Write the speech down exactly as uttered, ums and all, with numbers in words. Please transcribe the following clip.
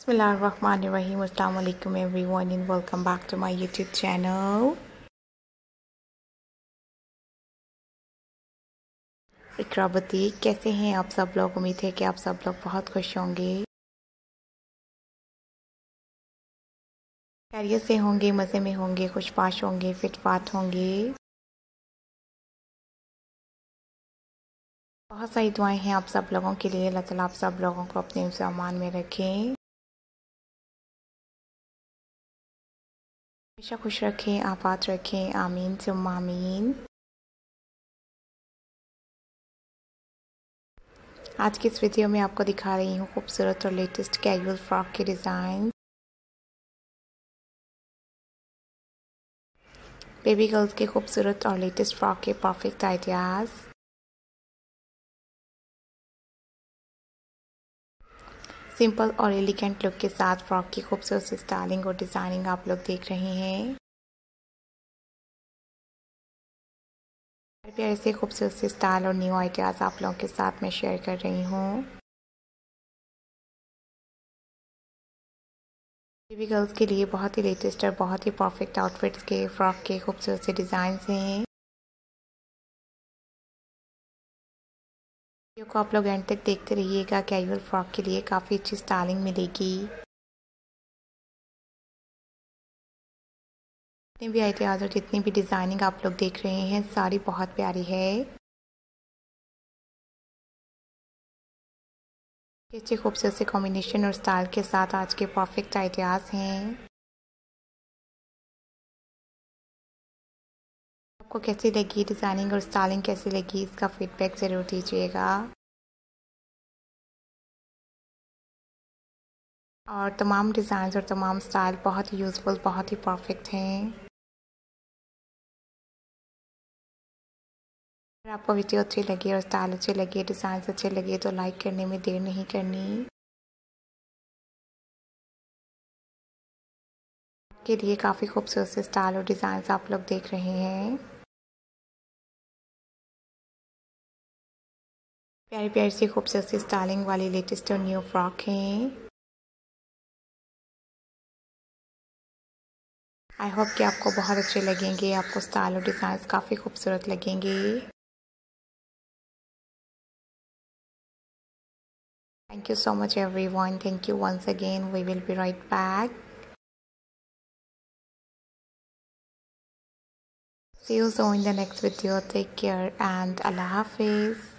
Bismillahirrahmanirrahim. Assalamu alaikum everyone and welcome back to my YouTube channel. इकराबती, कैसे हैं आप सब लोग? उम्मीद है कि आप सब लोग बहुत खुश होंगे, खैरियत से होंगे, मज़े में होंगे, खुशपाश होंगे, फिटफाट होंगे। बहुत सारी दुआएं हैं आप सब लोगों के लिए। अल्लाह ताला आप सब लोगों को अपने सामान में रखें, हमेशा खुश रखें, आबाद रखें। आमीन सुम्मा आमीन। आज की इस वीडियो में आपको दिखा रही हूँ खूबसूरत और लेटेस्ट कैजुअल फ्रॉक के डिज़ाइन। बेबी गर्ल्स के खूबसूरत और लेटेस्ट फ्रॉक के परफेक्ट आइडियाज़। सिंपल और एलिगेंट लुक के साथ फ्रॉक की खूबसूरत सी स्टाइलिंग और डिज़ाइनिंग आप लोग देख रहे हैं। प्यारे से खूबसूरत सी स्टाइल और न्यू आइडियाज़ आप लोगों के साथ मैं शेयर कर रही हूँ। बेबी गर्ल्स के लिए बहुत ही लेटेस्ट और बहुत ही परफेक्ट आउटफिट्स के फ्रॉक के खूबसूरत से डिज़ाइन हैं। वीडियो को आप लोग एंड तक देखते रहिएगा। कैजुअल फ्रॉक के लिए काफ़ी अच्छी स्टाइलिंग मिलेगी। जितने भी आइडियाज़ और जितनी भी डिज़ाइनिंग आप लोग देख रहे हैं सारी बहुत प्यारी है। अच्छे खूबसूरत से कॉम्बिनेशन और स्टाइल के साथ आज के परफेक्ट आइडियाज़ हैं। आपको कैसी लगी डिज़ाइनिंग और स्टाइलिंग, कैसी लगी, इसका फीडबैक ज़रूर दीजिएगा। और तमाम डिज़ाइन और तमाम स्टाइल बहुत ही यूज़फुल, बहुत ही परफेक्ट हैं। अगर आपको वीडियो अच्छी लगी और स्टाइल अच्छे लगे, डिज़ाइन अच्छे लगे तो लाइक करने में देर नहीं करनी। के लिए काफ़ी खूबसूरत से स्टाइल और डिज़ाइन आप लोग देख रहे हैं। प्यारी प्यारी सी खूबसूरत सी स्टाइलिंग वाली लेटेस्ट और न्यू फ्रॉक हैं। आई होप कि आपको बहुत अच्छे लगेंगे, आपको स्टाइल और डिज़ाइन काफ़ी खूबसूरत लगेंगे। Thank you so much everyone. Thank you once again. We will be right back. See you soon in the next video. Take care and Allah Hafiz.